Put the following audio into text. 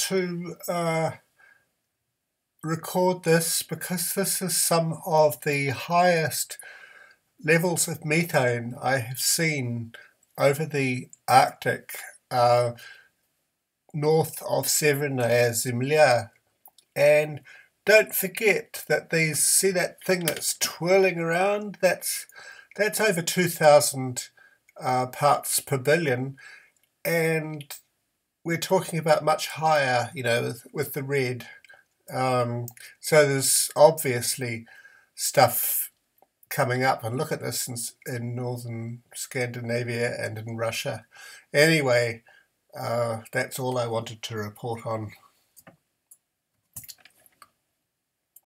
to record this because this is some of the highest levels of methane I have seen over the Arctic, north of Severnaya Zemlya. And don't forget that see that thing that's twirling around? That's over 2,000 parts per billion, and we're talking about much higher, with the red. So there's obviously stuff coming up, and look at this in northern Scandinavia and in Russia. Anyway, that's all I wanted to report on.